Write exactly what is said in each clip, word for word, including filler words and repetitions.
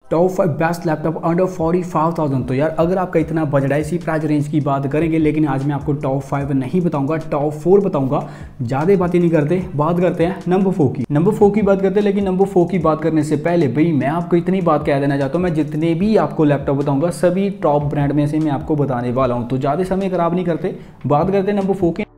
Top five best laptop under forty five thousand. तो यार अगर आपका इतना बजट है, इसी प्राइस रेंज की बात करेंगे, लेकिन आज मैं आपको टॉप फाइव नहीं बताऊंगा, टॉप फोर बताऊंगा। ज़्यादा बातें नहीं करते, बात करते हैं नंबर फोर की। नंबर फोर की बात करते हैं, लेकिन नंबर फोर की बात करने से पहले भाई मैं आपको इतनी बात कह देना चाहता हूँ, मैं जितने भी आपको लैपटॉप बताऊँगा सभी टॉप ब्रांड में से मैं आपको बताने वाला हूँ। तो ज़्यादा समय खराब नहीं करते, बात करते हैं नंबर फोर की।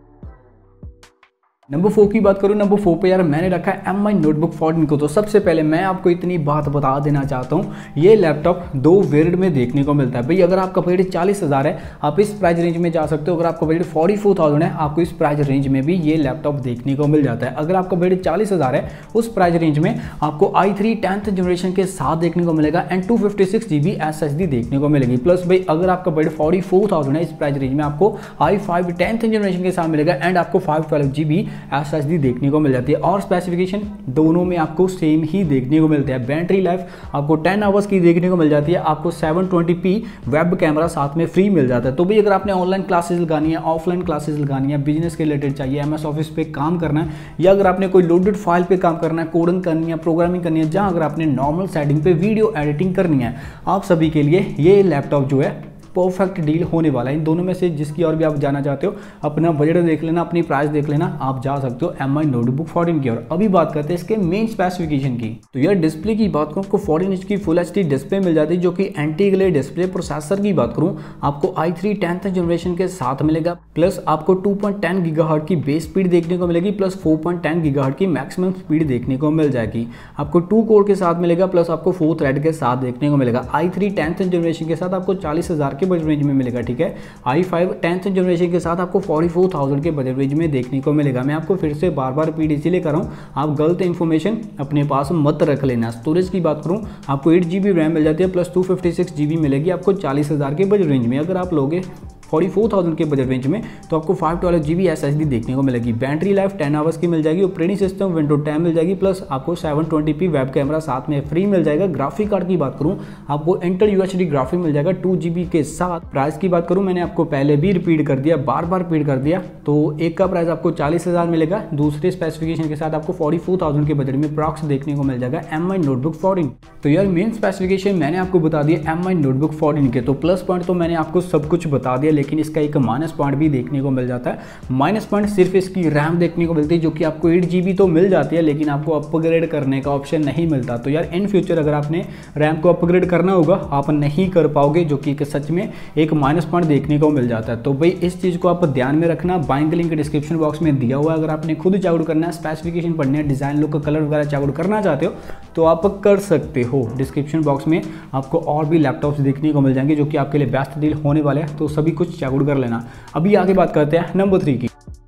नंबर फोर की बात करूँ, नंबर फोर पे यार मैंने रखा है एम आई नोटबुक फोर्टीन को। तो सबसे पहले मैं आपको इतनी बात बता देना चाहता हूँ, ये लैपटॉप दो वेरिएंट में देखने को मिलता है। भाई अगर आपका बजट चालीस हज़ार है, आप इस प्राइस रेंज में जा सकते हो। अगर आपका बजट फोर्टी फोर थाउजेंड है, आपको इस प्राइस रेंज में भी ये लैपटॉप देखने को मिल जाता है। अगर आपका बजट चालीस हज़ार है, उस प्राइस रेंज में आपको आई थ्री टेंथ जनरेशन के साथ देखने को मिलेगा and two fifty six G B S S D देखने को मिलेगी। प्लस भाई अगर आपका बजट फोर्टी फोर थाउजेंड है, इस प्राइस रेंज में आपको आई फाइव टेंथ जनरेशन के साथ मिलेगा एंड आपको five twelve G B S S D देखने को मिल जाती है। और स्पेसिफिकेशन दोनों में आपको सेम ही देखने को मिलता है। बैटरी लाइफ आपको टेन आवर्स की देखने को मिल जाती है। आपको seven twenty P web camera साथ में फ्री मिल जाता है। तो भाई अगर आपने ऑनलाइन क्लासेस लगानी है, ऑफलाइन क्लासेस लगानी है, बिजनेस के रिलेटेड चाहिए, एमएस ऑफिस पे काम करना है, या अगर आपने कोई लोडेड फाइल पे काम करना है, कोडिंग करनी है, प्रोग्रामिंग करनी है, जहां अगर आपने नॉर्मल सेटिंग पे वीडियो एडिटिंग करनी है, आप सभी के लिए ये लैपटॉप जो है परफेक्ट डील होने वाला है। इन दोनों में से जिसकी और भी आप जाना चाहते हो, अपना बजट देख लेना, अपनी प्राइस देख लेना, आप जा सकते हो एम आई नोटबुक फोर्टीन की ओर। अभी बात करते हैं इसके मेन स्पेसिफिकेशन की। तो यार डिस्प्ले की बात करूँ, आपको फोर्टीन इंच की फुल एच डी डिस्प्ले मिल जाती है, जो कि एंटी ग्लेयर डिस्प्ले। प्रोसेसर की बात करूँ, आपको आई थ्री टेंथ जनरेशन के साथ मिलेगा। प्लस आपको टू पॉइंट टेन गीगाहर्ट्ज की बेस स्पीड देखने को मिलेगी, plus four point ten gigahertz की मैक्सिमम स्पीड देखने को मिल जाएगी। आपको टू कोर के साथ मिलेगा, प्लस आपको फोर थ्रेड के साथ देखने को मिलेगा। आई थ्री टेंथ जनरेशन के साथ आपको चालीस हजार के बजट रेंज में मिलेगा, ठीक है। आई फाइव टेंथ जनरेशन के साथ आपको फोर्टी फोर थाउजेंड के बजट रेंज में देखने को मिलेगा। मैं आपको फिर से बार बार रिपीट इसीलिए कर रहा हूँ, आप गलत इंफॉर्मेशन अपने पास मत रख लेना। स्टोरेज की बात करूँ, आपको एट जी बी रैम मिल जाती है, plus two fifty six G B मिलेगी आपको चालीस हज़ार के बजट रेंज में। अगर आप लोगे फोर्टी फोर थाउजेंड के बजट रेंज में, तो आपको five twelve G B S S D देखने को मिलेगी। बैटरी लाइफ टेन आवर्स की मिल जाएगी। ऑपरेटिंग सिस्टम विंडो टेन मिल जाएगी, प्लस आपको seven twenty P web camera साथ में फ्री मिल जाएगा। ग्राफिक कार्ड की बात करूँ, आपको Intel U H D graphic मिल जाएगा टू जी बी के साथ। प्राइस की बात करूँ, मैंने आपको पहले भी रिपीट कर दिया, बार बार रिपीट कर दिया। तो एक का प्राइस आपको चालीस हज़ार मिलेगा, दूसरे स्पेसिफिकेशन के साथ आपको फोर्टी फोर थाउजेंड के बजट में प्रॉक्स देखने को मिल जाएगा एम आई नोटबुक फोर्टीन। तो यार मेन स्पेसिफिकेशन मैंने आपको बता दिया एम आई नोटबुक फोर्टीन के। तो प्लस पॉइंट तो मैंने आपको सब कुछ बता दिया, लेकिन इसका एक माइनस पॉइंट भी देखने को मिल जाता है। माइनस पॉइंट सिर्फ इसकी रैम देखने को मिलती है, जो कि आपको एट जी बी तो मिल जाती है, लेकिन आपको अपग्रेड करने का ऑप्शन नहीं मिलता। तो यार इन फ्यूचर अगर आपने रैम को अपग्रेड करना होगा, आप नहीं कर पाओगे, जो कि सच में एक माइनस पॉइंट देखने को मिल जाता है। तो भाई इस चीज़ को आप ध्यान में रखना। बाइंग लिंक डिस्क्रिप्शन बॉक्स में दिया हुआ है, अगर आपने खुद चेकआउट करना है, स्पेसिफिकेशन पढ़ना है, डिजाइन लुक, कलर वगैरह चेकआउट करना चाहते हो, तो आप कर सकते हो। डिस्क्रिप्शन बॉक्स में आपको और भी लैपटॉप्स देखने को मिल जाएंगे, जो कि आपके लिए बेस्ट डील होने वाले हैं। तो सभी कुछ चेकआउट कर लेना। अभी आगे बात करते हैं नंबर थ्री की।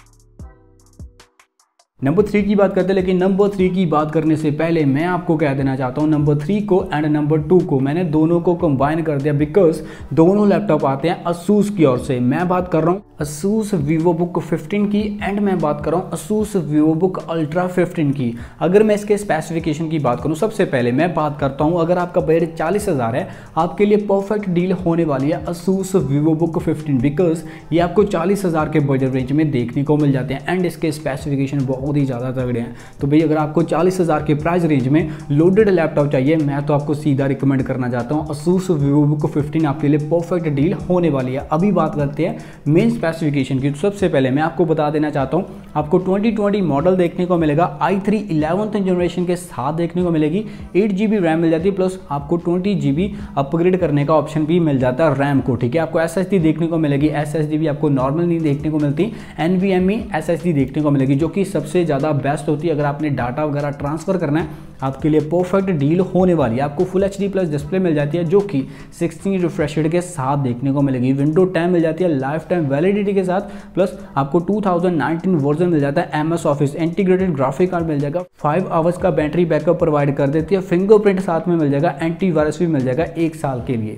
नंबर थ्री की बात करते हैं, लेकिन नंबर थ्री की बात करने से पहले मैं आपको कह देना चाहता हूँ, नंबर थ्री को एंड नंबर टू को मैंने दोनों को कंबाइन कर दिया, बिकॉज दोनों लैपटॉप आते हैं असूस की ओर से। मैं बात कर रहा हूँ असूस वीवोबुक फिफ्टीन की एंड मैं बात कर रहा हूँ असूस वीवोबुक अल्ट्रा फिफ्टीन की। अगर मैं इसके स्पेसिफिकेशन की बात करूँ, सबसे पहले मैं बात करता हूँ, अगर आपका बजट चालीस हज़ार है, आपके लिए परफेक्ट डील होने वाली है असूस वीवोबुक फिफ्टीन, बिकॉज ये आपको चालीस हज़ार के बजट रेंज में देखने को मिल जाते हैं एंड इसके स्पेसिफिकेशन बहुत ही ज़्यादा तगड़े हैं। तो भाई अगर आपको चालीस हज़ार के प्राइस रेंज में लोडेड लैपटॉप चाहिए, मैं तो आपको सीधा रिकमेंड करना चाहता हूँ असूस वीवोबुक फिफ्टीन आपके लिए परफेक्ट डील होने वाली है। अभी बात करते हैं मेन स्पेसिफिकेशन की। तो सबसे पहले मैं आपको बता देना चाहता हूँ, आपको ट्वेंटी ट्वेंटी मॉडल देखने को मिलेगा, आई थ्री इलेवेंथ जनरेशन के साथ देखने को मिलेगी। एट जी बी रैम मिल जाती है, प्लस आपको ट्वेंटी जी बी अपग्रेड करने का ऑप्शन भी मिल जाता है रैम को, ठीक है। आपको एस एस डी देखने को मिलेगी, एस एस डी भी आपको नॉर्मल नहीं देखने को मिलती, N V M E S S D देखने को मिलेगी, जो कि सबसे ज़्यादा बेस्ट होती है। अगर आपने डाटा वगैरह ट्रांसफर करना है, आपके लिए परफेक्ट डील होने वाली है। आपको full H D plus display मिल जाती है, जो कि सिक्सटीन रिफ्रेश रेट के साथ देखने को मिलेगी। विंडो टेन मिल जाती है लाइफ टाइम वैलिडिटी के साथ, प्लस आपको टू थाउजेंड नाइनटीन वर्जन मिल जाता है MS office. Integrated graphic card मिल जाएगा, फाइव आवर्स का बैटरी बैकअप प्रोवाइड कर देती है। फिंगरप्रिंट साथ में मिल जाएगा, एंटीवायरस भी मिल जाएगा एक साल के लिए।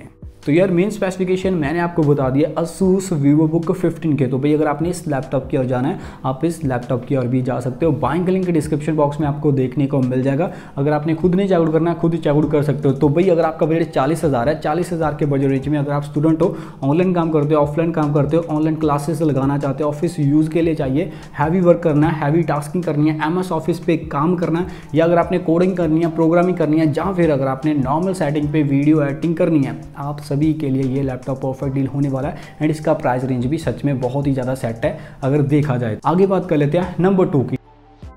तो यार मेन स्पेसिफिकेशन मैंने आपको बता दिया Asus VivoBook फिफ्टीन के। तो भाई अगर आपने इस लैपटॉप की ओर जाना है आप इस लैपटॉप की ओर भी जा सकते हो। बाइंग लिंक डिस्क्रिप्शन बॉक्स में आपको देखने को मिल जाएगा। अगर आपने खुद नहीं चेकआउट करना है खुद ही चेकआउट कर सकते हो। तो भाई अगर आपका बजट चालीस हज़ार है, चालीस हज़ार के बजट रेंज में अगर आप स्टूडेंट हो, ऑनलाइन काम करते हो, ऑफलाइन काम करते हो, ऑनलाइन क्लासेस लगाना चाहते हो, ऑफिस यूज़ के लिए चाहिए, हैवी वर्क करना है, हैवी टास्किंग करनी है, एम एस ऑफिस पे काम करना है, या अगर आपने कोडिंग करनी है, प्रोग्रामिंग करनी है, या फिर अगर आपने नॉर्मल सेटिंग पे वीडियो एडिटिंग करनी है, आप सभी के लिए ये लैपटॉप परफेक्ट डील होने वाला है। एंड इसका प्राइस रेंज भी सच में बहुत ही ज़्यादा सेट है अगर देखा जाए। आगे बात कर लेते हैं नंबर टू की।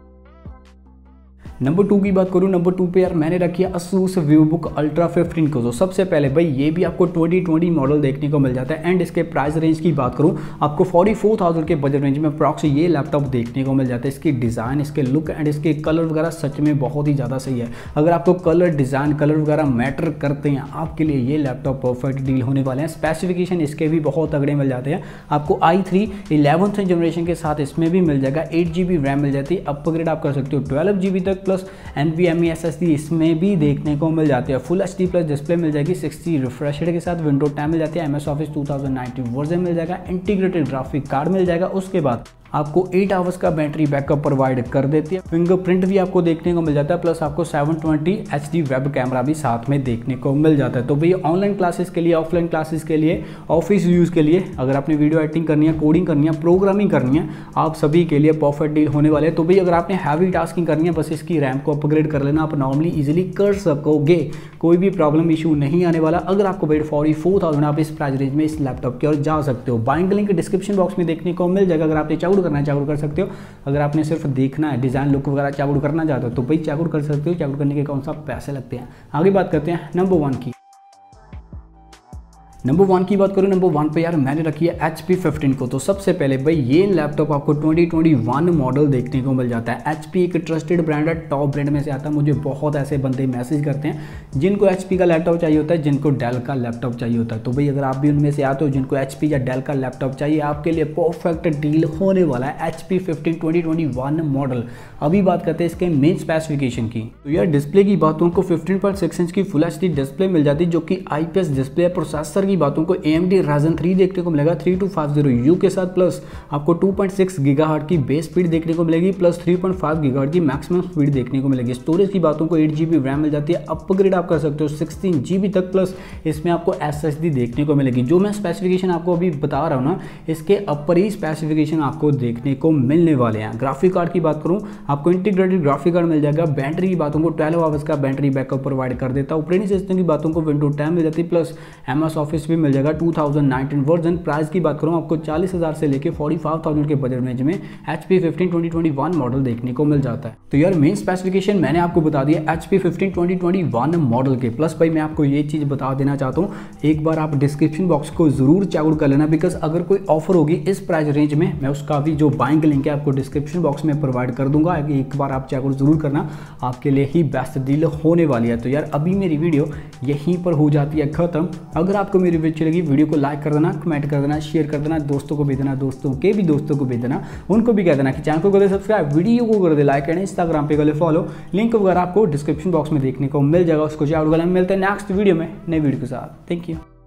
नंबर टू की बात करूँ, नंबर टू पे यार मैंने रखी है Asus VivoBook Ultra फिफ्टीन को। तो सबसे पहले भाई ये भी आपको ट्वेंटी ट्वेंटी मॉडल देखने को मिल जाता है। एंड इसके प्राइस रेंज की बात करूँ आपको फोर्टी फोर थाउजेंड के बजट रेंज में अप्रॉक्स ये लैपटॉप देखने को मिल जाता है। इसकी डिज़ाइन, इसके लुक एंड इसके कलर वगैरह सच में बहुत ही ज़्यादा सही है। अगर आपको कलर, डिज़ाइन, कलर वगैरह मैटर करते हैं आपके लिए ये लैपटॉप परफेक्ट डील होने वाले हैं। स्पेसिफिकेशन इसके भी बहुत तगड़े मिल जाते हैं। आपको आई थ्री इलेवंथ जनरेशन के साथ इसमें भी मिल जाएगा। एट जी बी रैम मिल जाती है, अपग्रेड आप कर सकते हो ट्वेल्व जी बी तक, plus N V M E S S D इसमें भी देखने को मिल जाती है। Full H D plus display मिल जाएगी, सिक्सटी रिफ्रेश रेट के साथ विंडो टेन मिल जाती है, M S office two thousand nineteen version मिल जाएगा, इंटीग्रेटेड ग्राफिक कार्ड मिल जाएगा। उसके बाद आपको एट आवर्स का बैटरी बैकअप प्रोवाइड कर देती है। फिंगरप्रिंट भी आपको देखने को मिल जाता है, प्लस आपको seven twenty H D web camera भी साथ में देखने को मिल जाता है। तो भाई ऑनलाइन क्लासेस के लिए, ऑफलाइन क्लासेस के लिए, ऑफिस यूज़ के लिए, अगर आपने वीडियो एडिटिंग करनी है, कोडिंग करनी है, प्रोग्रामिंग करनी है, आप सभी के लिए परफेक्ट डील होने वाले हैं। तो भाई अगर आपने हैवी टास्किंग करनी है बस इसकी रैम को अपग्रेड कर लेना, आप नॉर्मली ईजिली कर सकोगे, कोई भी प्रॉब्लम इशू नहीं आने वाला। अगर आपको बजट फोर्टी फोर थाउजेंड आप इस प्राइस रेंज में इस लैपटॉप की ओर जा सकते हो। बाइंग लिंक डिस्क्रिप्शन बॉक्स में देखने को मिल जाएगा। अगर आपने चेकआउट करना है चेकआउट कर सकते हो। अगर आपने सिर्फ देखना है, डिजाइन, लुक वगैरह चेकआउट करना चाहते हो तो भाई चेकआउट कर सकते हो। चेकआउट करने के कौन सा पैसे लगते हैं। आगे बात करते हैं नंबर वन की। नंबर वन की बात करूँ, नंबर वन पे यार मैंने रखी है एच पी फिफ्टीन को। तो सबसे पहले भाई ये लैपटॉप आपको ट्वेंटी ट्वेंटी वन मॉडल देखने को मिल जाता है। एच पी एक ट्रस्टेड ब्रांड है, टॉप ब्रांड में से आता है। मुझे बहुत ऐसे बंदे मैसेज करते हैं जिनको एच पी का लैपटॉप चाहिए होता है, जिनको डेल का लैपटॉप चाहिए होता है। तो भाई अगर आप भी उनमें से आते हो जिनको एच पी या डेल का लैपटॉप चाहिए, आपके लिए परफेक्ट डील होने वाला है H P fifteen twenty twenty one model. अभी बात करते हैं इसके मेन स्पेसिफिकेशन की। तो यार डिस्प्ले की बातों को फिफ्टीन पॉइंट सिक्स इंच की फुल एच डी डिस्प्ले मिल जाती है जो कि आई पी एस डिस्प्ले है। प्रोसेसर की बातों को A M D Ryzen three देखने को मिलेगा थर्टी टू फिफ्टी यू के साथ, प्लस आपको टू पॉइंट सिक्स गीगाहर्ट्ज की बेस स्पीड देखने को मिलेगी, plus three point five gigahertz की मैक्सिमम स्पीड देखने को मिलेगी। स्टोरेज की बातों को एट जी बी रैम मिल जाती है, अपग्रेड आप कर सकते हो सिक्सटीन जी बी तक, प्लस इसमें आपको एस एस डी देखने को मिलेगी। जो मैं स्पेसिफिकेशन आपको अभी बता रहा हूँ ना, इसके अपर ही स्पेसिफिकेशन आपको देखने को मिलने वाले हैं। ग्राफिक कार्ड की बात करूँ, आपको इंटीग्रेटेड ग्राफिक कार्ड मिल जाएगा। बैटरी की बातों को ट्वेल्व आवर्स का बैटरी बैकअप प्रोवाइड कर देता है। ऑपरेटिंग सिस्टम की बातों को विंडो टेन मिल जाती है, प्लस एम एस ऑफिस भी मिल जाएगा two thousand nineteen version. Price की बात करूं आपको चालीस हज़ार से लेके फोर्टी फाइव थाउजेंड के बजट रेंज में H P fifteen twenty twenty one model देखने को मिल जाता है। तो यार मेन स्पेसिफिकेशन मैंने आपको बता दिया H P fifteen twenty twenty one model के। प्लस भाई मैं आपको ये चीज़ बता देना चाहता हूँ, एक बार आप डिस्क्रिप्शन बॉक्स को जरूर चेकआउट कर लेना, बिकॉज अगर कोई ऑफर होगी इस प्राइस रेंज में मैं उसका भी जो बाइंग लिंक है आपको डिस्क्रिप्शन बॉक्स में प्रोवाइड कर दूंगा। एक बार आप चेकआउट जरूर करना, आपके लिए ही बेस्ट डील होने वाली है। तो यार अभी मेरी वीडियो यहीं पर हो जाती है खत्म। अगर आपको मेरी वीडियो अच्छी लगी, वीडियो को लाइक कर देना, कमेंट कर देना, शेयर कर देना, दोस्तों को भेज देना, दोस्तों के भी दोस्तों को भेज देना, उनको भी कह देना कि चैनल को कर दे सब्सक्राइब, वीडियो को कर दे लाइक, एंड इंस्टाग्राम पे कर ले फॉलो। लिंक वगैरह आपको डिस्क्रिप्शन बॉक्स में देखने को मिल जाएगा, उसको चेकआउट कर लेना। मिलते हैं नेक्स्ट वीडियो में नई वीडियो के साथ। Thank you.